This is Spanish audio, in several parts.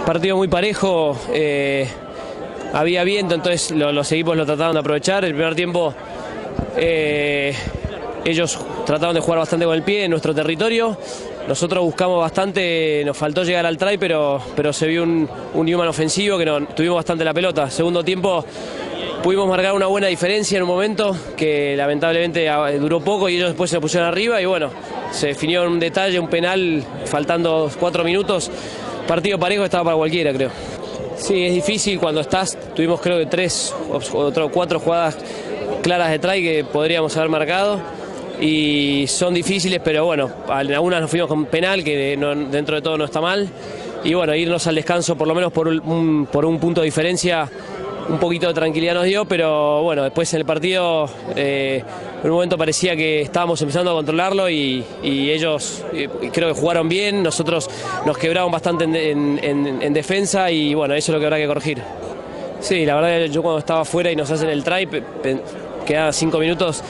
Partido muy parejo, había viento, entonces los equipos lo trataron de aprovechar. El primer tiempo ellos trataron de jugar bastante con el pie en nuestro territorio. Nosotros buscamos bastante, nos faltó llegar al try, pero se vio un Newman ofensivo que tuvimos bastante la pelota. Segundo tiempo pudimos marcar una buena diferencia en un momento que lamentablemente duró poco y ellos después se pusieron arriba y bueno, se definió en un detalle, un penal, faltando 4 minutos. Partido parejo, estaba para cualquiera, creo. Sí, es difícil cuando tuvimos creo que 3 o 4 jugadas claras de try que podríamos haber marcado y son difíciles, pero bueno, en algunas nos fuimos con penal, que dentro de todo no está mal, y bueno, irnos al descanso por lo menos por un punto de diferencia, un poquito de tranquilidad nos dio, pero bueno, después en el partido en un momento parecía que estábamos empezando a controlarlo y ellos creo que jugaron bien, nosotros nos quebramos bastante en defensa y bueno, eso es lo que habrá que corregir. Sí, la verdad que yo cuando estaba afuera y nos hacen el try, quedaban 5 minutos,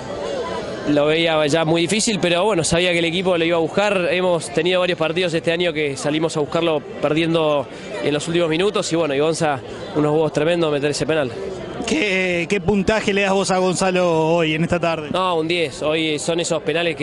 lo veía ya muy difícil, pero bueno, sabía que el equipo lo iba a buscar. Hemos tenido varios partidos este año que salimos a buscarlo perdiendo en los últimos minutos y bueno, y Gonza, unos huevos tremendos meter ese penal. ¿Qué puntaje le das vos a Gonzalo hoy, en esta tarde? No, un 10. Hoy son esos penales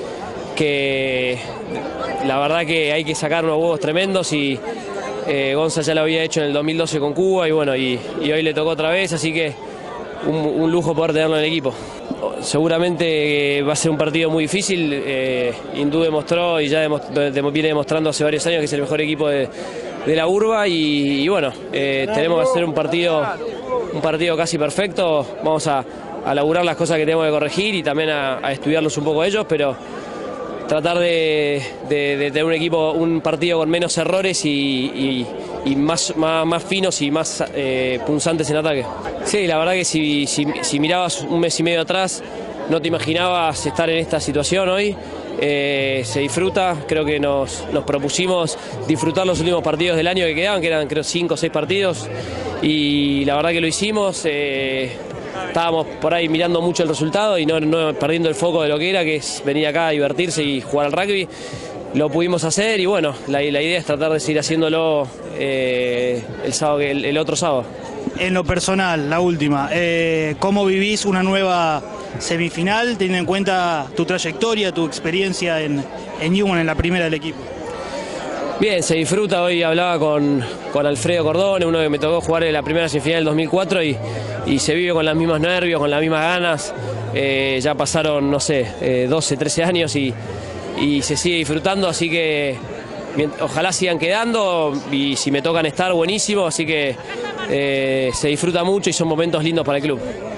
que la verdad que hay que sacar unos huevos tremendos y Gonza ya lo había hecho en el 2012 con Cuba y bueno, y hoy le tocó otra vez, así que un lujo poder tenerlo en el equipo. Seguramente va a ser un partido muy difícil. Hindú demostró y ya viene demostrando hace varios años que es el mejor equipo de la urba y bueno, tenemos que hacer un partido casi perfecto. Vamos a laburar las cosas que tenemos que corregir y también a estudiarlos un poco ellos, pero tratar de tener un partido con menos errores y más finos y más punzantes en ataque. Sí, la verdad que si mirabas un mes y medio atrás no te imaginabas estar en esta situación hoy. Se disfruta, creo que nos propusimos disfrutar los últimos partidos del año que quedaban, que eran creo 5 o 6 partidos y la verdad que lo hicimos. Estábamos por ahí mirando mucho el resultado y no perdiendo el foco de lo que era, que es venir acá a divertirse y jugar al rugby. Lo pudimos hacer y bueno, la idea es tratar de seguir haciéndolo el otro sábado. En lo personal, la última, ¿cómo vivís una nueva semifinal, teniendo en cuenta tu trayectoria, tu experiencia en Newman, en la primera del equipo? Bien, se disfruta. Hoy hablaba con Alfredo Cordone, uno que me tocó jugar en la primera semifinal del 2004 y se vive con los mismos nervios, con las mismas ganas. Ya pasaron, no sé, 12, 13 años y se sigue disfrutando, así que ojalá sigan quedando y si me tocan estar, buenísimo, así que se disfruta mucho y son momentos lindos para el club.